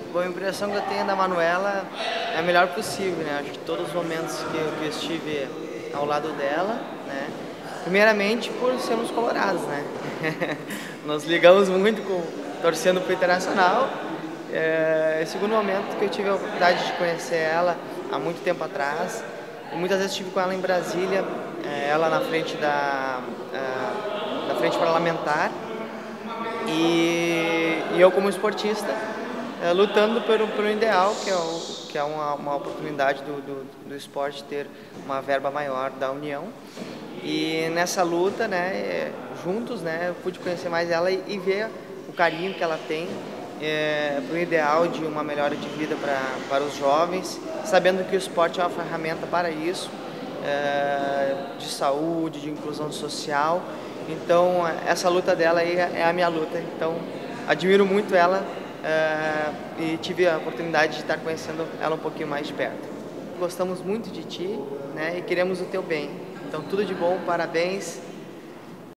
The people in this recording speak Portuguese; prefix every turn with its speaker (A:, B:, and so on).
A: Bom, a impressão que eu tenho da Manuela é a melhor possível, né? Acho que todos os momentos que eu estive ao lado dela, né? Primeiramente por sermos colorados, né? Nós ligamos muito torcendo para o Internacional. Segundo momento que eu tive a oportunidade de conhecer ela há muito tempo atrás. E muitas vezes estive com ela em Brasília, ela na frente da frente parlamentar e eu como esportista lutando por um ideal que é uma oportunidade do esporte ter uma verba maior da União. E nessa luta, né, juntos, né, eu pude conhecer mais ela e ver o carinho que ela tem para o ideal de uma melhora de vida para os jovens, sabendo que o esporte é uma ferramenta para isso, de saúde, de inclusão social. Então, essa luta dela aí é a minha luta. Então, admiro muito ela e tive a oportunidade de estar conhecendo ela um pouquinho mais de perto. Gostamos muito de ti, né, e queremos o teu bem. Então, tudo de bom, parabéns